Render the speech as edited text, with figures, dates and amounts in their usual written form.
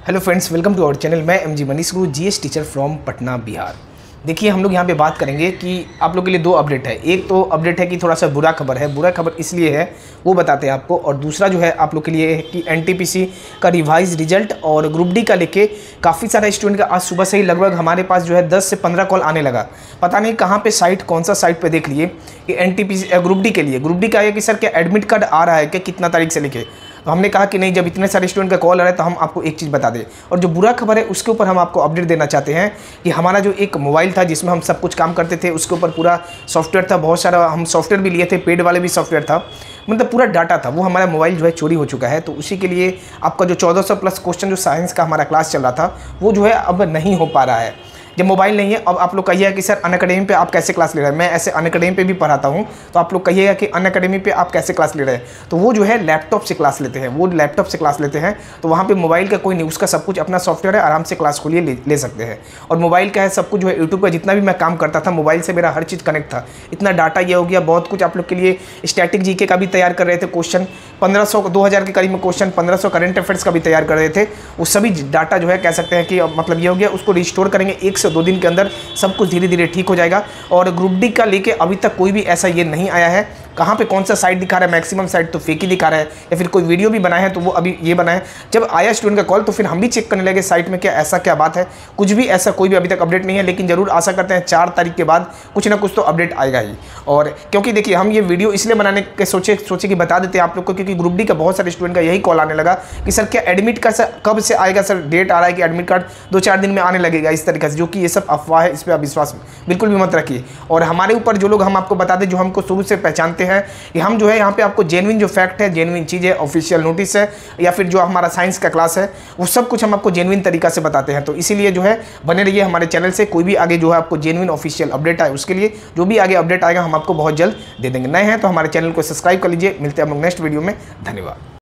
Hello friends, welcome to our channel. मैं MG Manish Guru, GS teacher from Patna, Bihar. देखिए, हम लोग यहाँ पे बात करेंगे कि आप लोग के लिए दो अपडेट है। एक तो अपडेट है कि थोड़ा सा बुरा खबर है। बुरा खबर इसलिए है, वो बताते हैं आपको। और दूसरा जो है आप लोग के लिए है कि एनटीपीसी का रिवाइज रिजल्ट और ग्रुप डी का लेके काफ़ी सारा स्टूडेंट का आज सुबह से ही लगभग हमारे पास जो है 10 से 15 कॉल आने लगा। पता नहीं कहाँ पे साइट, कौन सा साइट पे देख लिए कि एनटीपीसी ग्रुप डी के लिए। ग्रुप डी का है कि सर क्या एडमिट कार्ड आ रहा है क्या, कितना तारीख से लेके। तो हमने कहा कि नहीं, जब इतने सारे स्टूडेंट का कॉल आ रहा है तो हम आपको एक चीज़ बता दें। और जो बुरा खबर है उसके ऊपर हम आपको अपडेट देना चाहते हैं कि हमारा जो एक मोबाइल था जिसमें हम सब कुछ काम करते थे, उसके ऊपर पूरा सॉफ्टवेयर था, बहुत सारा हम सॉफ्टवेयर भी लिए थे, पेड वाले भी सॉफ्टवेयर था, मतलब पूरा डाटा था, वो हमारा मोबाइल जो है चोरी हो चुका है। तो उसी के लिए आपका जो 1400 प्लस क्वेश्चन जो साइंस का हमारा क्लास चल रहा था वो जो है अब नहीं हो पा रहा है। जब मोबाइल नहीं है, अब आप लोग कहिएगा कि सर अनअकैडमी पे आप कैसे क्लास ले रहे हैं। मैं ऐसे अनअकैडमी पे भी पढ़ाता हूँ, तो आप लोग कहिएगा कि अनअकैडमी पे आप कैसे क्लास ले रहे हैं। तो वो जो है लैपटॉप से क्लास लेते हैं, वो लैपटॉप से क्लास लेते हैं। तो वहाँ पे मोबाइल का कोई नहीं, उसका सब कुछ अपना सॉफ्टवेयर है, आराम से क्लास खोलिए, ले सकते हैं। और मोबाइल का है सब कुछ जो है यूट्यूब पर जितना भी मैं काम करता था मोबाइल से, मेरा हर चीज़ कनेक्ट था। इतना डाटा ये हो गया, बहुत कुछ आप लोग के लिए स्टैटिक जीके का भी तैयार कर रहे थे क्वेश्चन, 1500 2000 के करीब में क्वेश्चन, 1500 करंट अफेयर्स का भी तैयार कर रहे थे। वो सभी डाटा जो है कह सकते हैं कि मतलब ये हो गया, उसको रिस्टोर करेंगे 1 से 2 दिन के अंदर, सब कुछ धीरे धीरे ठीक हो जाएगा। और ग्रुप डी का लेके अभी तक कोई भी ऐसा ये नहीं आया है। कहाँ पे कौन सा साइट दिखा रहा है, मैक्सिमम साइट तो फेक ही दिखा रहा है, या फिर कोई वीडियो भी बनाया है तो वो अभी ये बना है। जब आया स्टूडेंट का कॉल तो फिर हम भी चेक करने लगे साइट में क्या ऐसा क्या बात है। कुछ भी ऐसा कोई भी अभी तक अपडेट नहीं है, लेकिन जरूर आशा करते हैं 4 तारीख के बाद कुछ ना कुछ तो अपडेट आएगा ही। और क्योंकि देखिए, हम ये वीडियो इसलिए बनाने के सोचे कि बता देते हैं आप लोग को, क्योंकि ग्रुप डी का बहुत सारे स्टूडेंट का यही कॉल आने लगा कि सर क्या एडमिट कार्ड कब से आएगा। सर डेट आ रहा है कि एडमिट कार्ड 2-4 दिन में आने लगेगा, इस तरीके से, जो कि ये सब अफवाह है, इस पर आप विश्वास बिल्कुल भी मत रखिए। और हमारे ऊपर जो लोग, हम आपको बता दें, जो हमको शुरू से पहचानते हैं कि हम जो है यहाँ पे आपको जेन्युइन जो फैक्ट है, जेन्युइन चीज़ है, ऑफिशियल नोटिस है, या फिर जो हमारा साइंस का क्लास है, वो सब कुछ हम आपको जेन्युइन तरीका से बताते हैं। तो इसीलिए जो है बने रहिए हमारे चैनल से। कोई भी आगे जो है आपको जेन्युइन ऑफिशियल अपडेट आए, उसके लिए जो भी आगे अपडेट आएगा हम आपको बहुत जल्द दे देंगे। नए हैं तो हमारे चैनल को सब्सक्राइब कर लीजिए। मिलते हैं हम लोग नेक्स्ट वीडियो में। धन्यवाद।